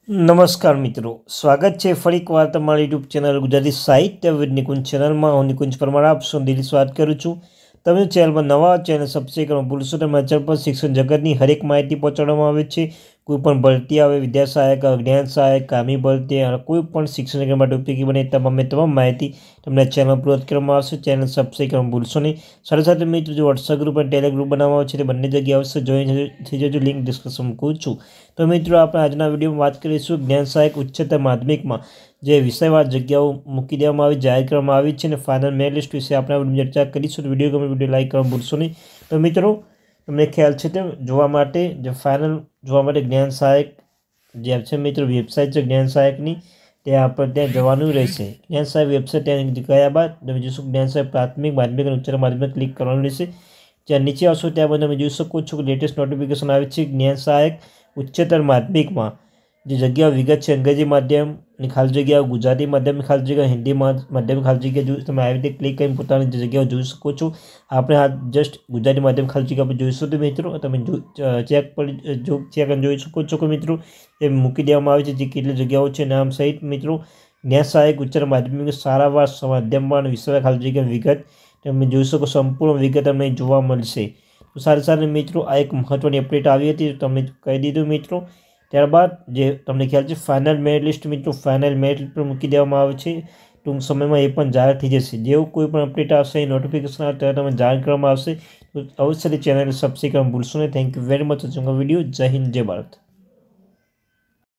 નમસ્કાર મિત્રો, સ્વાગત છે ફરી એકવાર તમારી યુટ્યુબ ચેનલ ગુજરાતી સાહિત્ય વિદ નિકુંજ ચેનલમાં. હું નિકુંજ પરમાર આપ સૌ દિલથી સ્વાગત કરું છું. તમે ચેનલમાં નવા ચેનલ સબસ્ક્રાઈબ કરવા ભૂલશો તો મારા ચેનલ પર શિક્ષણ જગતની હરેક માહિતી પહોંચાડવામાં આવે છે. કોઈ પણ ભરતી આવે, વિદ્યા સહાયક, જ્ઞાન સહાયક, કામી ભરતી અને કોઈ પણ શિક્ષણ જગત માટે ઉપયોગી બને તમામ માહિતી તમને ચેનલ પર અપલોડ કરવામાં આવશે. ચેનલ સબસ્ક્રાઈબ કરવા ભૂલશો નહીં. સાથે સાથે મિત્રો જો વોટ્સએપ ગ્રુપ અને ટેલિગ્રામ ગ્રુપ બનાવવા છે તે બંને જગ્યાએ અવશ્ય જોઈન થઈ જજો. લિંક ડિસ્ક્રિપ્શનમાં મૂકું છું. તો મિત્રો આપણે આજના વિડીયોમાં વાત કરીશું જ્ઞાન સહાયક ઉચ્ચતર માધ્યમિકમાં જે વિષયવાર જગ્યાઓ મૂકી દેવામાં આવી, જાહેર કરવામાં આવી છે અને ફાઇનલ મેરિટ લિસ્ટ વિશે આપણે વિડીયો ચર્ચા કરીશું. તો વિડીયો ગમે વિડીયો લાઈક કરવાનું ભૂલશો નહીં. તો મિત્રો તમને ખ્યાલ છે તેમ જોવા માટે જે ફાઇનલ જોવા માટે જ્ઞાન સહાયક જે છે મિત્રો વેબસાઇટ છે જ્ઞાન સહાયકની ત્યાં આપણે ત્યાં જવાનું રહેશે. જ્ઞાન સહાયક વેબસાઇટ ત્યાં ગયા બાદ તમે જોશો જ્ઞાન સહાયક પ્રાથમિક માધ્યમિક અને ઉચ્ચતર માધ્યમિક ક્લિક કરવાનું રહેશે. જ્યાં નીચે આવશો ત્યાં બધા તમે જોઈ શકો છો કે લેટેસ્ટ નોટિફિકેશન આવે છે જ્ઞાન સહાયક ઉચ્ચતર માધ્યમિકમાં જે જગ્યાઓ વિગત છે અંગ્રેજી માધ્યમની ખાલી જગ્યાઓ, ગુજરાતી માધ્યમની ખાલી જગ્યા, હિન્દી માધ્યમની ખાલી જગ્યા જોઈ તમે આવી રીતે ક્લિક કરીને પોતાની જગ્યાઓ જોઈ શકો છો. આપણે આ જસ્ટ ગુજરાતી માધ્યમ ખાલી જગ્યા પર જોઈશું તો મિત્રો તમે ચેક જોઈ શકો છો કે મિત્રો એ મૂકી દેવામાં આવે છે જે કેટલી જગ્યાઓ છે નામ સહિત. મિત્રો જ્ઞાન સહાયક ઉચ્ચતર માધ્યમિક સારાવાર માધ્યમમાં વિષય ખાલી જગ્યા વિગત તમે જોઈ શકો, સંપૂર્ણ વિગત તમને જોવા મળશે. તો સાથે સાથે મિત્રો આ એક મહત્ત્વની અપડેટ આવી હતી તમે કહી દીધું મિત્રો. ત્યારબાદ જે તમને ખ્યાલ છે ફાઇનલ મેરિટ લિસ્ટ મિત્રો ફાઇનલ મેરિટ લિસ્ટ પર મૂકી દેવામાં આવે છે. ટૂંક સમયમાં એ પણ જાહેર થઈ જશે. જેવું કોઈ પણ અપડેટ આવશે નોટિફિકેશન આવે ત્યારે તમે જાણ કરવામાં આવશે. તો અવશ્યથી ચેનલ સબસ્ક્રાઈબ કરવાનું ભૂલશો નહીં. Thank you very much watching video. જય હિન્દ, જય ભારત.